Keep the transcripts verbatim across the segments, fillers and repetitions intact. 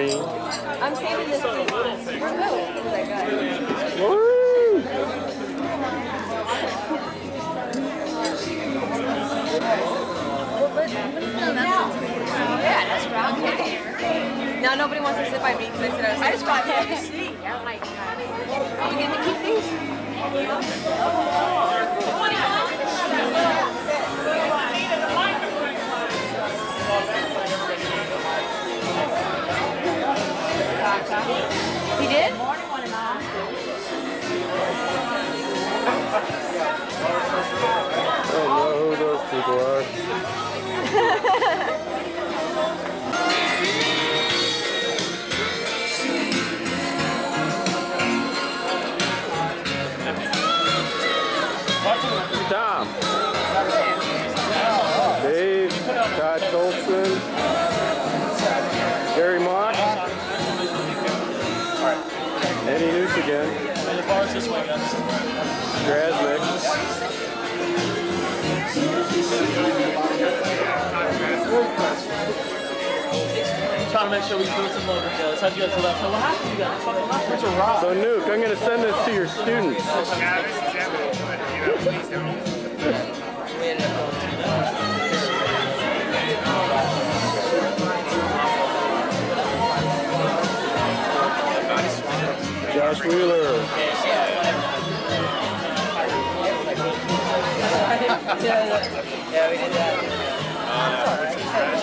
green. I'm saving this for remote because I got it. Woo! Yeah, that's round. Now nobody wants to sit by me because I said I was I just got there to see. I'm like, are we going to keep these? He did? I don't know who those people are. Tom. Dave, Todd Colson, Gary Mock, Eddie Noose again, Grasnick, trying to make sure we put some logo together. So you guys left. So what happened to you guys? Fucking left. It's a rock. So Nuke, I'm going to send this to your students. Yeah, this is evidence, but you know, please don't. Josh Wheeler. Yeah, we did that.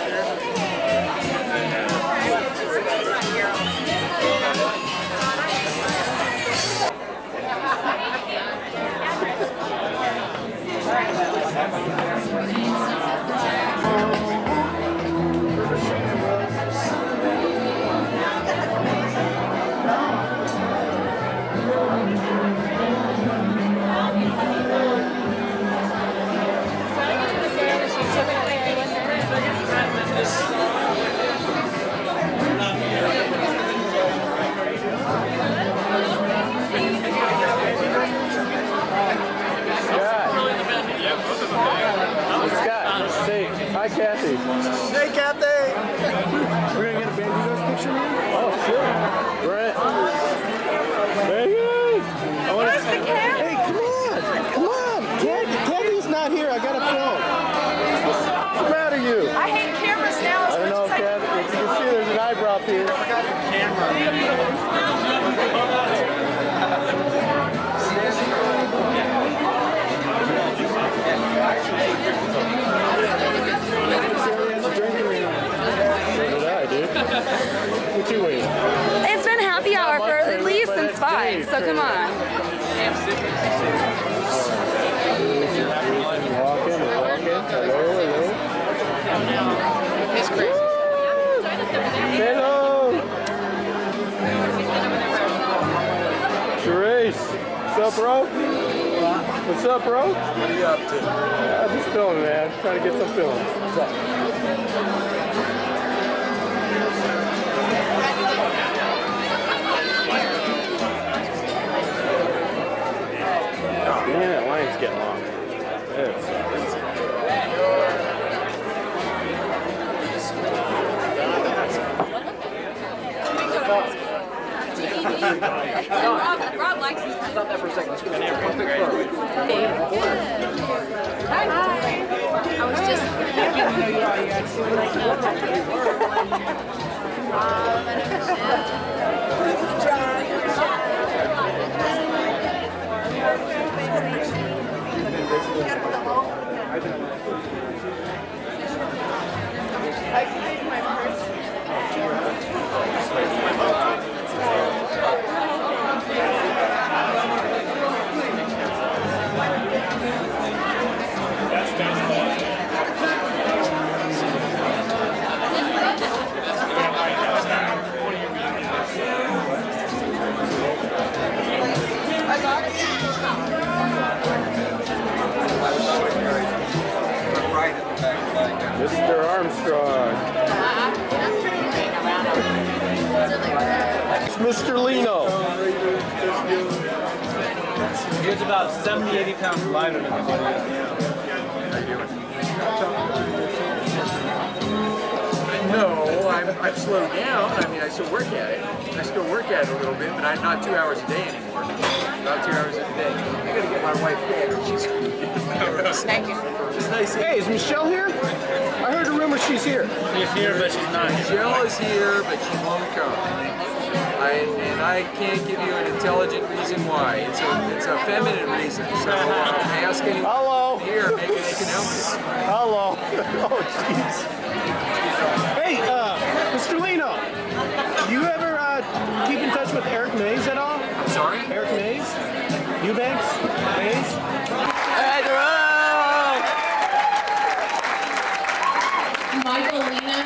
Hi, Kathy. Hey, Kathy. We're gonna get a Banditos picture now? Oh, sure. Brent. Hey, hey. I want to see. Hey, come on. Come on. Kathy, Kathy's not here. I gotta film. What's the matter, you? I hate cameras now. I don't know, Kathy. As you can see, there's an eyebrow pierce. What you waiting? It's been happy hour for at least since five, so come on. Walking, walking. Hello, hello. It's crazy. Hello. Therese. What's up, bro? What's up, bro? What are you up to? Yeah, I'm just filming, man. Trying to get some film. What's up? Man, that line's getting long. It's, Rob, Rob likes these. Stop that for a second. Let's go. Hi. I was just. I can my purse. Mister Armstrong. It's Mister Lino. It's about seventy, eighty pounds lighter than the No, I'm I've slowed down. I mean, I still work at it. I still work at it a little bit, but I'm not two hours a day anymore. About two hours a day. I gotta get my wife fed. She's Thank you. It's nice. Hey, is Michelle here? I heard a rumor she's here. She's here, but she's not. Michelle is here, but she won't come. I, and I can't give you an intelligent reason why. It's a, it's a feminine reason. So uh, ask anyone Hello. here, maybe they can help you. Hello. Oh, jeez. Hey, uh, Mister Lino, do you ever uh, keep in touch with Eric Mays at all? Sorry? Eric Mays? Eubanks? Mays? Hey, Jerome! Michael Lino.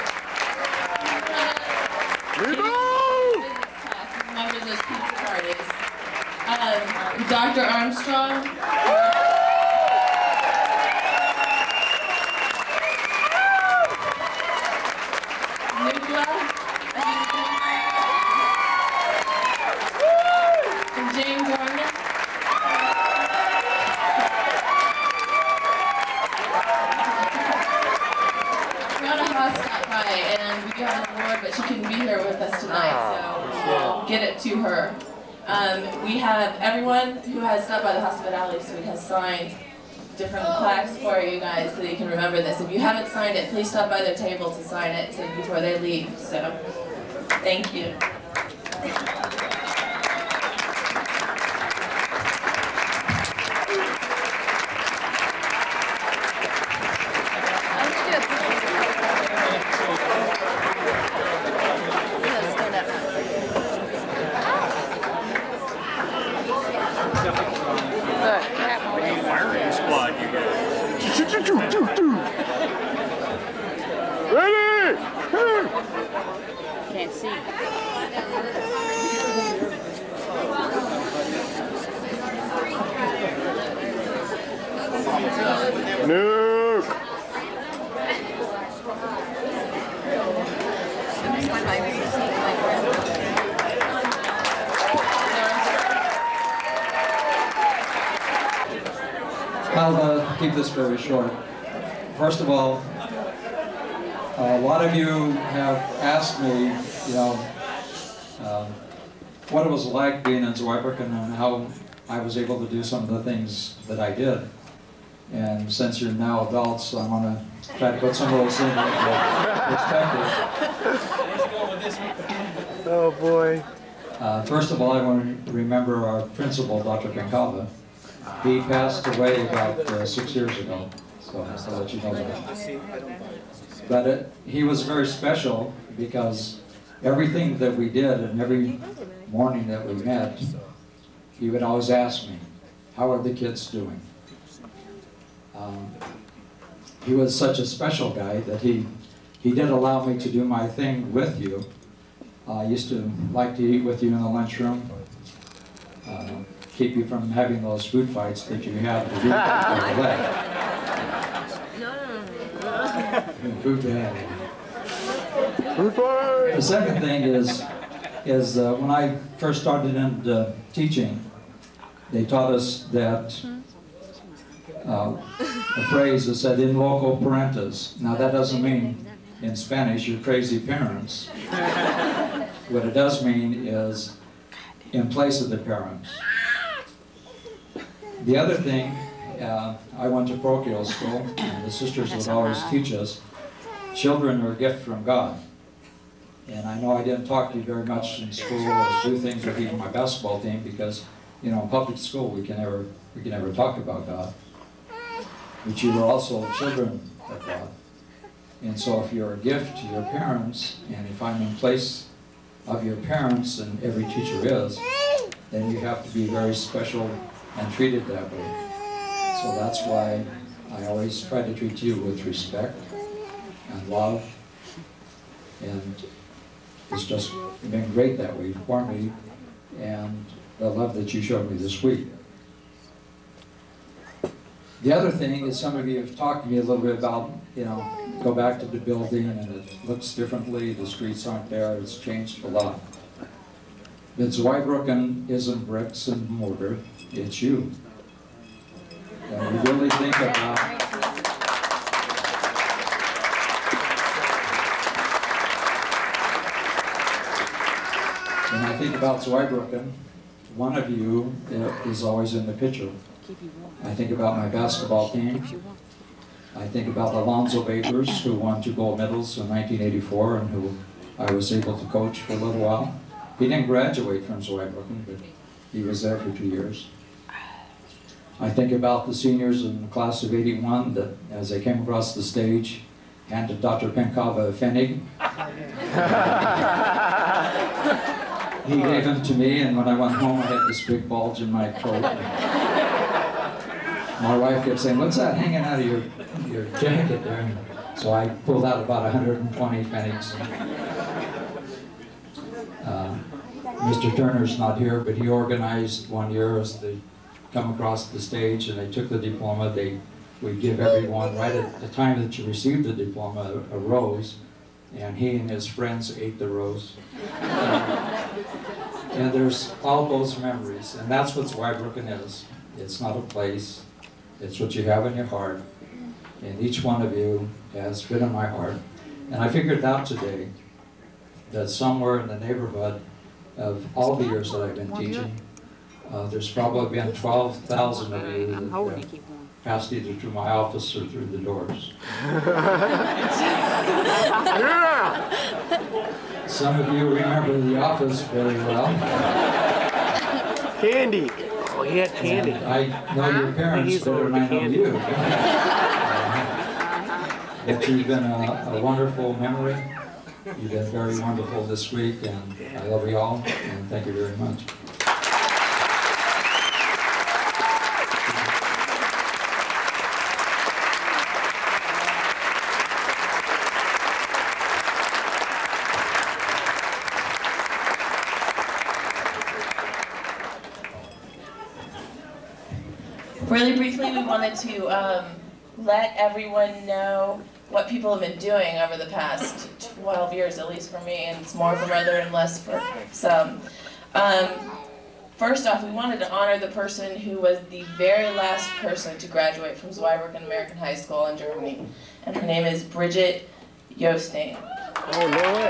Lino! Remember those pizza parties. Um, Doctor Armstrong. Nicola. And James Warner. Fiona Haas stopped by, and we got an award, but she couldn't be here with us tonight, so we'll get it to her. Um, we have everyone who has stopped by the Hospitality Suite has signed different plaques for you guys so that you can remember this. If you haven't signed it, please stop by their table to sign it so before they leave. So, thank you. Firing squad, you guys. Ready? Can't see. Nuke. I'll uh, keep this very short. First of all, a lot of you have asked me, you know, um, what it was like being in Zweibrücken and how I was able to do some of the things that I did. And since you're now adults, I want to try to put some of those in perspective. Oh, boy. Uh, first of all, I want to remember our principal, Doctor Penkava. He passed away about uh, six years ago, so I'll let you know that. But it, he was very special because everything that we did and every morning that we met, he would always ask me, how are the kids doing? Um, he was such a special guy that he, he did allow me to do my thing with you. Uh, I used to like to eat with you in the lunchroom. Uh, keep you from having those food fights that you have to do over the leg. Food bad. Food fight. The second thing is, is uh, when I first started into uh, teaching, they taught us that uh, a phrase that said "in loco parentis." Now that doesn't mean in Spanish you're crazy parents. What it does mean is in place of the parents. The other thing, uh, I went to parochial school, and the sisters would always teach us, children are a gift from God. And I know I didn't talk to you very much in school or do things with even my basketball team because, you know, in public school we can never, we can never talk about God. But you are also children of God. And so if you're a gift to your parents, and if I'm in place of your parents, and every teacher is, then you have to be very special and treated that way. So that's why I always try to treat you with respect and love, and it's just been great that way for me, and the love that you showed me this week. The other thing is, some of you have talked to me a little bit about, you know, go back to the building and it looks differently, the streets aren't there, it's changed a lot. But Zweibrücken isn't bricks and mortar, it's you. And we really think about When I think about Zweibrücken, one of you is always in the picture. I think about my basketball team. I think about Alonzo Bakers, who won two gold medals in nineteen eighty-four and who I was able to coach for a little while. He didn't graduate from Zweibrücken, but he was there for two years. I think about the seniors in the class of eighty-one that, as they came across the stage, handed Doctor Penkava a Pfennig. He gave them to me, and when I went home, I had this big bulge in my coat. My wife kept saying, "What's that hanging out of your, your jacket there?" And so I pulled out about one hundred twenty Pfennigs. Uh, Mister Turner's not here, but he organized one year as they come across the stage and they took the diploma. They would give everyone, right at the time that you received the diploma, a, a rose, and he and his friends ate the rose. Uh, and there's all those memories, and that's what Zweibrücken is. It's not a place, it's what you have in your heart, and each one of you has been in my heart. And I figured out today that somewhere in the neighborhood of all the years that I've been teaching, uh, there's probably been twelve thousand of you that uh, passed either through my office or through the doors. Some of you remember the office very well. Candy. Oh, he had candy. And I know your parents better than I know you. But you've been a, a wonderful memory. You've been very wonderful this week, and I love you all, and thank you very much. Really briefly, we wanted to um, let everyone know what people have been doing over the past twelve years, at least for me, and it's more for other and less for some. Um, first off, we wanted to honor the person who was the very last person to graduate from Zweibrücken American High School in Germany, and her name is Bridget Josting. Oh, no way.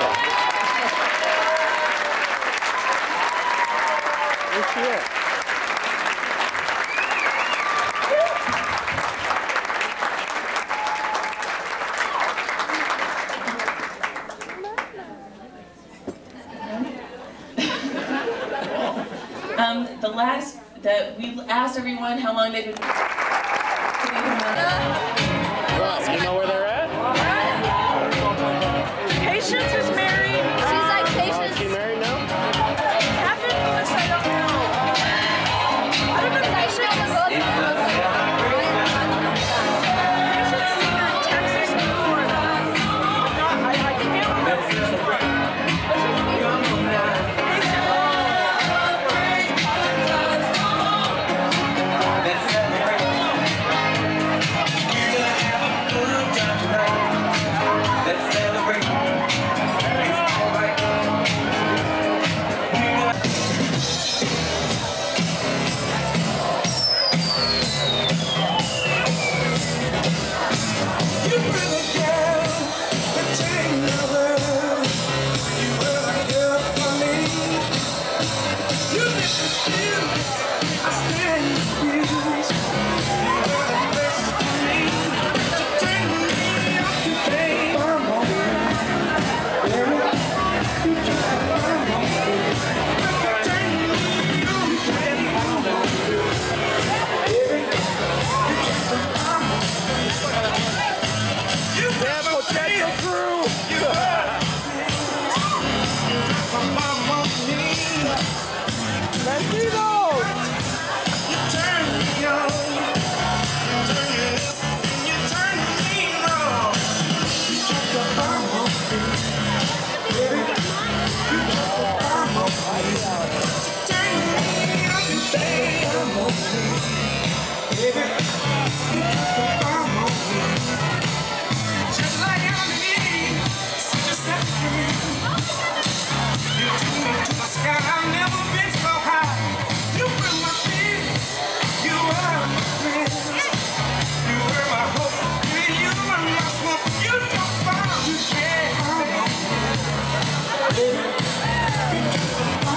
Where's she at? Um, the last, the, we asked everyone how long they've been. You know where they're at? Patience is married. She's like Patience. Is she married now? Catherine Lewis, I don't know. I don't know if Patience is in Texas or Florida. I, I can't remember. You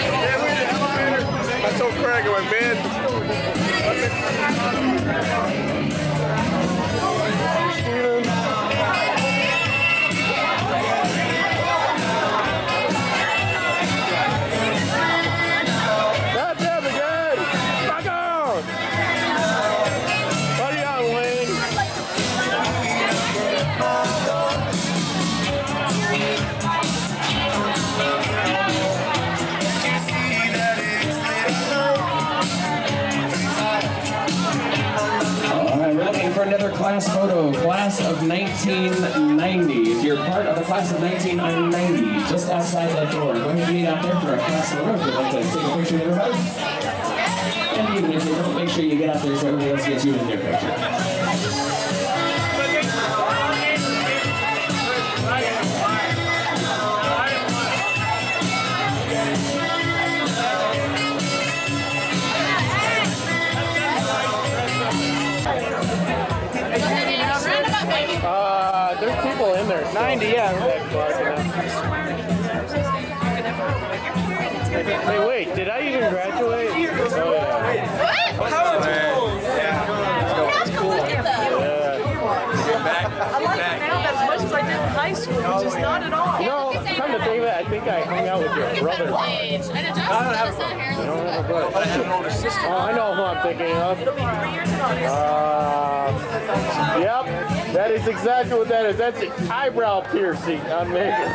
I told Craig, I went, man. God damn it, good. Back on. What are you on, Wayne? Alright, we're looking for another class photo. Class of nineteen ninety. If you're part of the class of nineteen ninety, just outside that door, go ahead and meet out there for a class photo if you'd like to take a picture of everybody. And even if you don't, make sure you get out there so everybody else gets you in their picture. Uh, there's people in there. ninety, yeah. Hey, wait, did I even graduate? Oh, yeah. What? How are you? Yeah. That's cool. Yeah. Back. I like it now as much as I did in high school, which is not at all. You know, come to think of it, I think I hung out with your brother. I don't have a brother. You don't have a brother. I have an older sister. Oh, I know who I'm thinking of. It'll be three years in August. Uh, yep, that is exactly what that is. That's an eyebrow piercing on Megan.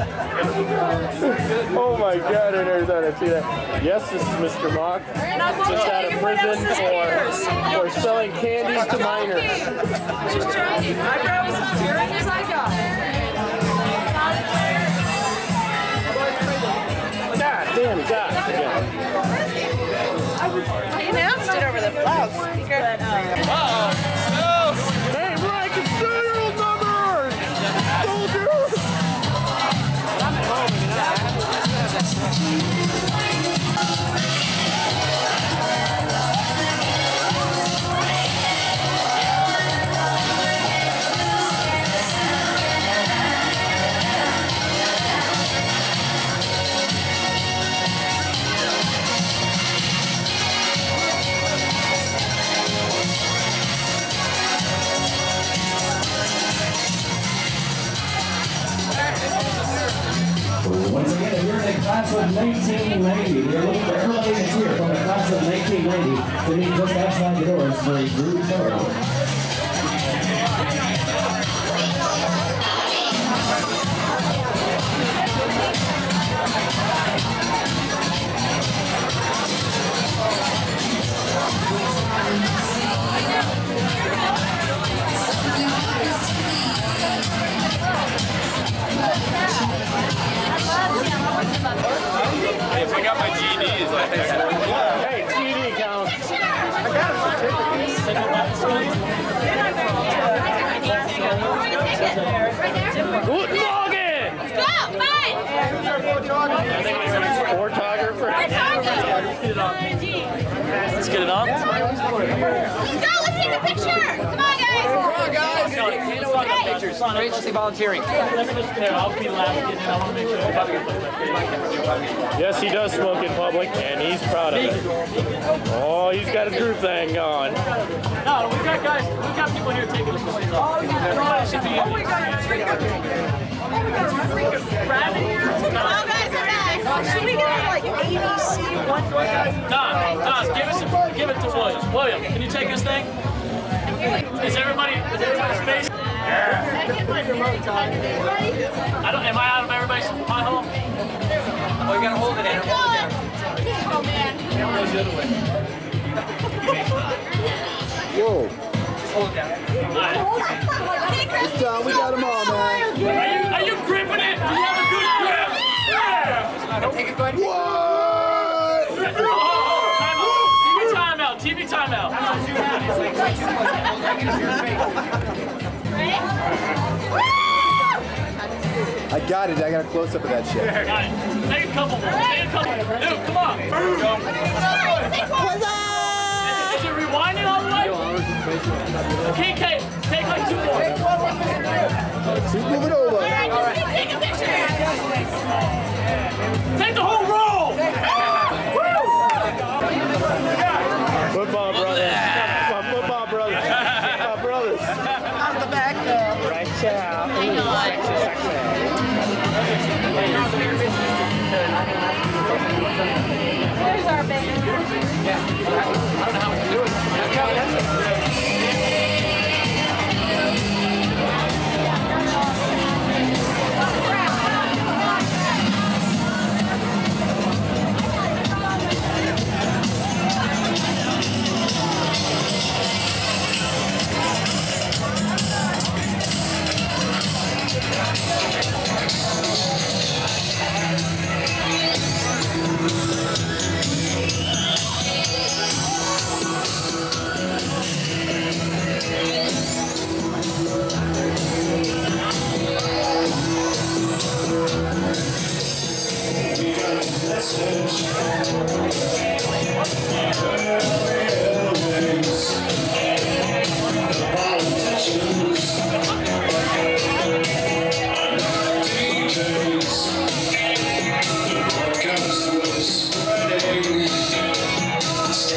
Oh my God, I never thought I'd see that. Yes, this is Mister Mock. Just out of prison for, for selling candies to minors. Eyebrow was as tearing as I got. God damn, God. He announced it over the loudspeaker. Uh-oh. Hey, Mike, it's serial numbers! Soldier! I'm at home and Once again, if you're in the class of nineteen ninety, we're looking for everybody that's here from the class of nineteen ninety to meet just outside the doors for a group photo. if I got my G E D, it's like, hey, G E D counts. I got a certificate. Good morning! Let's go! Fine! Photographer. Let's get it on. Let's go! Let's take a picture! Come on, guys! Come on, guys! Pictures. Mostly volunteering. Let me just, there, I'll be last, and then I want to make sure Yes, he does smoke in public, and he's proud of it. Oh, he's got a Drew thing going. No, we've got guys, we've got people here taking the photos. Oh, we got a Come on, guys, we're back! Should we get like A B C one? Don, Don, give us, a, give it to William. William, can you take this thing? Is everybody, is everybody space? I don't, am I out of everybody's my home? Oh, you gotta hold it in. Hold it down. Oh, man. Whoa. Hold it down. It's done. We got them all, man. Are you, are you gripping it? Do you have a good grip? Yeah! Take it, go ahead. What? Oh, time out. T V timeout. T V timeout. I got it. I got a close up of that shit. All right. Take a couple more. Take a couple more. Dude, come on. Is it rewinding all the way? Okay, Kate. Take like two more. Keep moving over. All right, just take a picture. Take the whole roll.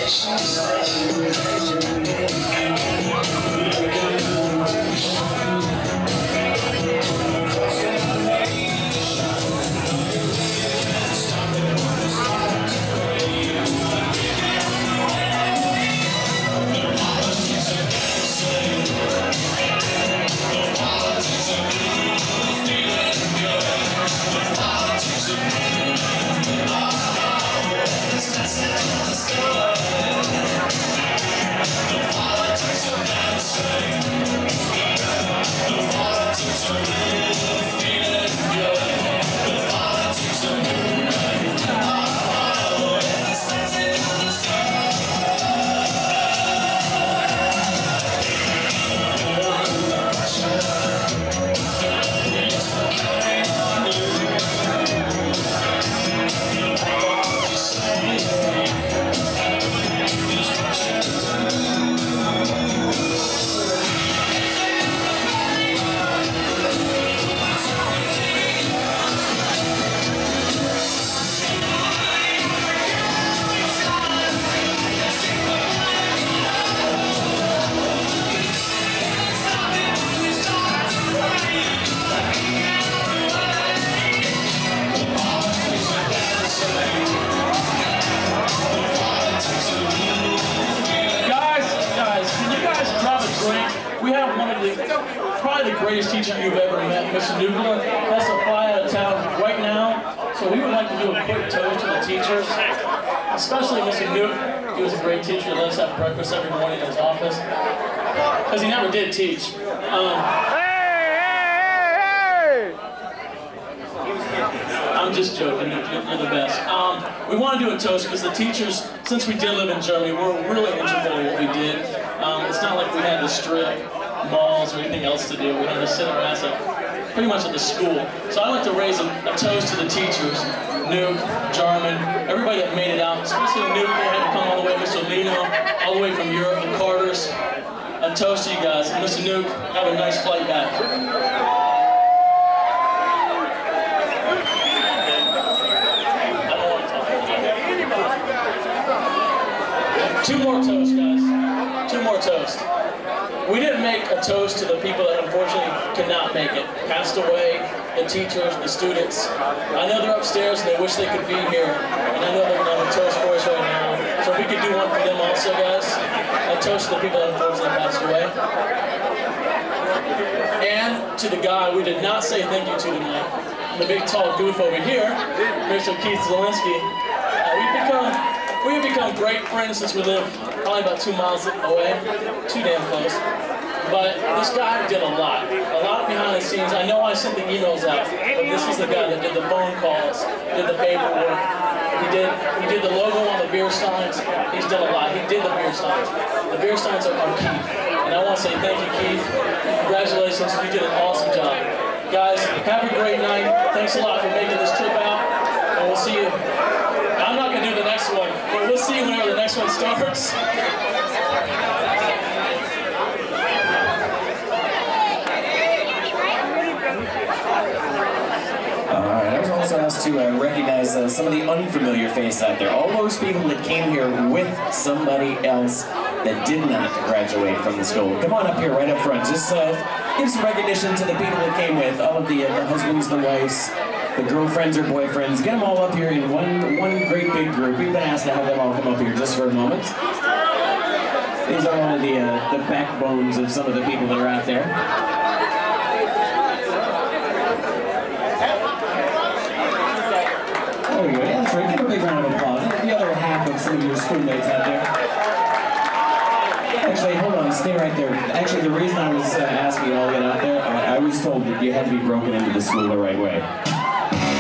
Probably the greatest teacher you've ever met, Mister Nugler, has to fly out of town right now, so we would like to do a quick toast to the teachers, especially Mister Nuke. He was a great teacher, let us have breakfast every morning in his office, because he never did teach. Um, I'm just joking, you're, you're the best. Um, we want to do a toast because the teachers, since we did live in Germany, we're really integral in what we did. Um, it's not like we had to strip malls or anything else to do. We had to sit our ass up pretty much at the school. So I like to raise a, a toast to the teachers, Nuke, Jarman, everybody that made it out, especially Nuke, they had to come all the way, Mister Lino, all the way from Europe, the Carters. A toast to you guys. And Mister Nuke, have a nice flight back. Two more toasts, guys. Two more toasts. We didn't make a toast to the people that unfortunately could not make it. Passed away, the teachers, the students. I know they're upstairs and they wish they could be here. And I know they're going to have a toast for us right now. So if we could do one for them also, guys. A toast to the people that unfortunately passed away. And to the guy we did not say thank you to tonight. The big tall goof over here, Mister Keith Zielinski. Uh, we've become We've become great friends since we live probably about two miles away, too damn close. But this guy did a lot, a lot behind the scenes. I know I sent the emails out, but this is the guy that did the phone calls, did the paperwork. He did, he did the logo on the beer steins. He's done a lot. He did the beer steins. The beer steins are on Keith. And I want to say thank you, Keith. Congratulations, you did an awesome job. Guys, have a great night. Thanks a lot for making this trip out, and we'll see you. I'm not going to do the next one, but we'll see whenever the next one starts. Alright, I was also asked to uh, recognize uh, some of the unfamiliar faces out there. All those people that came here with somebody else that did not graduate from the school. Come on up here, right up front. Just uh, give some recognition to the people that came with, all of the, uh, the husbands, the wives, the girlfriends or boyfriends. Get them all up here in one one great big group. We've been asked to have them all come up here just for a moment. These are one of the, uh, the backbones of some of the people that are out there. There we go. Yeah, that's right. Give a big round of applause. The other half of some of your schoolmates out there. Actually, hold on. Stay right there. Actually, the reason I was uh, asking you all to get out there, uh, I was told that you had to be broken into the school the right way.